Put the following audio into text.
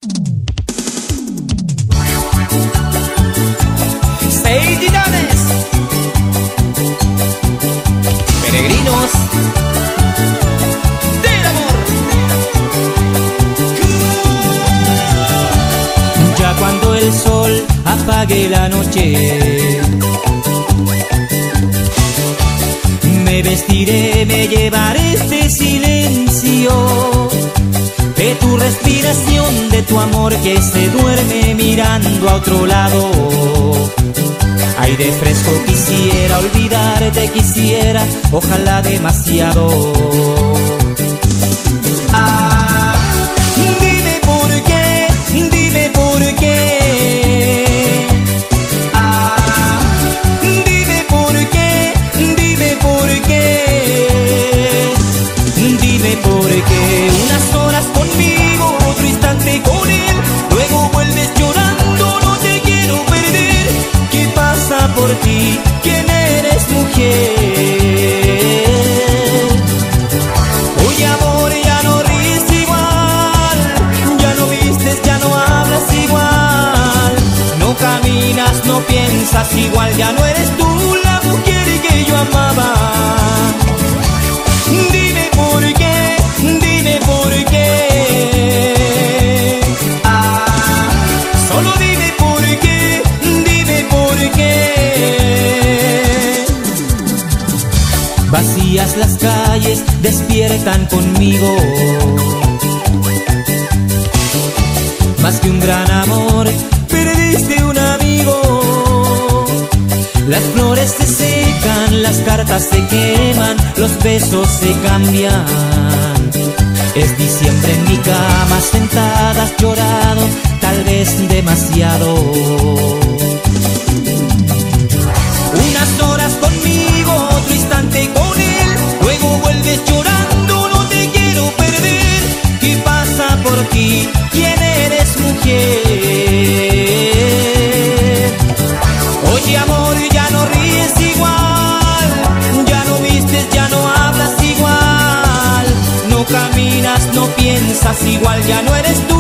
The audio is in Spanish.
Seis titanes, peregrinos del amor. Ya cuando el sol apague la noche, me vestiré, me llevaré este silencio de tu respiración, de tu amor que se duerme mirando a otro lado. Ay, de fresco quisiera olvidarte, quisiera, ojalá demasiado. Ah, dime por qué, dime por qué. Ah, dime por qué, dime por qué. Dime por qué unas horas conmigo, otro instante con él, luego vuelves llorando, no te quiero perder. ¿Qué pasa por ti? ¿Quién eres, mujer? Oye, amor, ya no ríes igual, ya no vistes, ya no hablas igual, no caminas, no piensas igual, ya no eres tú la mujer que yo amaba. Dime por qué, dime por qué. Ah, solo dime por qué, dime por qué. Vacías las calles, despiertan conmigo. Más que un gran amor, perdiste un amigo. Las flores se secan, las cartas se queman, los besos se cambian. Es diciembre en mi cama, sentadas llorado, tal vez demasiado. Unas horas conmigo, otro instante con él, luego vuelves llorando, no te quiero perder. ¿Qué pasa por ti? ¿Quién eres, mujer? Oye, amor, ya no ríes igual, ya no vistes, ya no hablas igual, no caminas, no piensas igual, ya no eres tú